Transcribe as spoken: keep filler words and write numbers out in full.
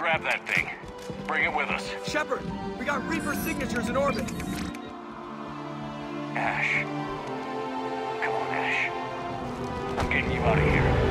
Grab that thing. Bring it with us. Shepard, we got Reaper signatures in orbit. Ash. Come on, Ash. I'm getting you out of here.